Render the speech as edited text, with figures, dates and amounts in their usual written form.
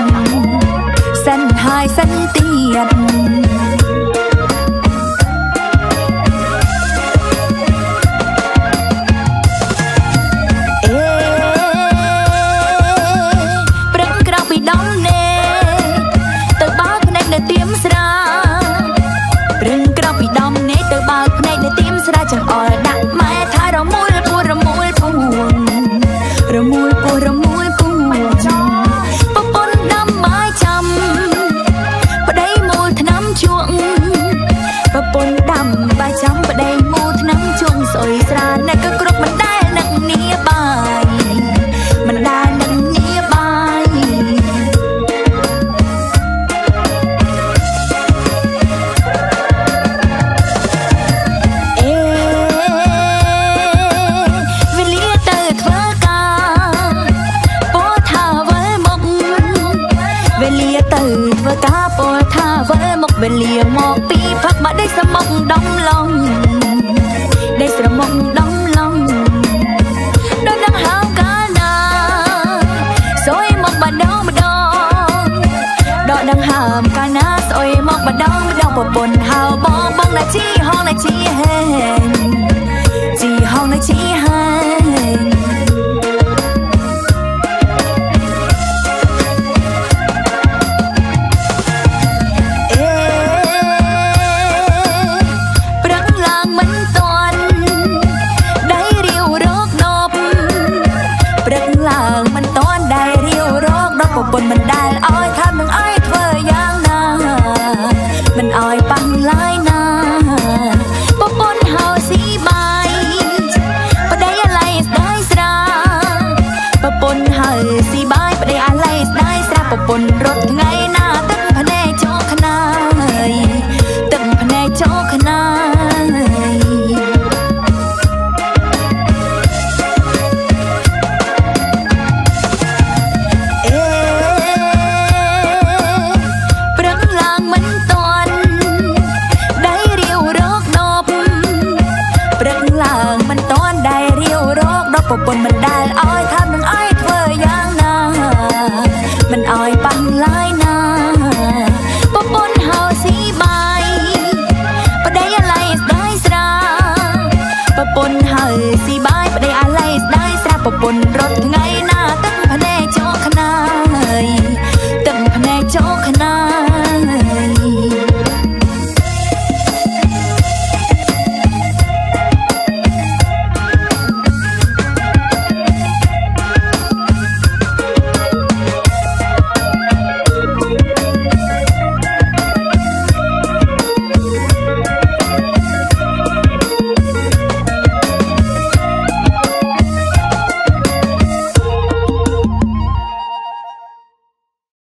សិនហើយសិនទៀតព្រឹកក្រៅពីដំណេទៅបើកភ្នែកនៅទៀមស្រាព្រឹកក្រៅពីដំណេទៅបើកភ្នែកនៅទៀមស្រាចង្អុលដាក់ម៉ែថារមូលពួររមូលពួងរមូលពួររមូលពួងប្រពន្ធដាំបាយចាំប្តីមូលថ្នាំជក់ប្រពន្ធដាំបាយចាំប្តីមូលថ្នាំជក់ស្អុយស្រាអ្នកក៏គ្រប់មិនដែលនឹកនីបាយមិនដែលនឹកនីបាយវេលាទៅធ្វើការពោលថាវិលមកវេលាទៅធ្វើការពោលថាវិលមកវេលាមកពីផឹកមកដេកស្រមុកដំឡងដេកស្រមុកដំឡងដល់នឹងហៅកាលណាសួយមកម្ដងម្ដងដល់នឹងហើមកាលណាស្អុយមកម្ដងម្ដងប្រពន្ធហៅបងបងណាជីហងណាជីហេងជីហងណាជីហេងព្រឹកឡើងមិនទាន់ដៃរាវរកដប់ព្រឹកឡើងមិនទាន់ដៃរាវរកដប់ប្រពន្ធមិនដែលឲ្យថានឹងឲ្យធ្វើយ៉ាងណាមិនឲ្យប៉ះឡើយណាប្រពន្ធហៅស៊ីបាយប្តីអាឡ័យស្ដាយស្រាប្រពន្ធហៅស៊ីបាយប្តីអាឡ័យស្ដាយស្រាប្រពន្ធរត់ថ្ងៃណាទឹកភ្នែកចូលខ្នាយទឹកភ្នែកចូលខ្នាយព្រឹកឡើងមិនទាន់ដៃរាវរកដប់ព្រឹកឡើងមិនទាន់ដៃរាវរកដប់ប្រពន្ធមិនដែលឲ្យថានឹងឲ្យធ្វើយ៉ាងណាមិនឲ្យប៉ះឡើយ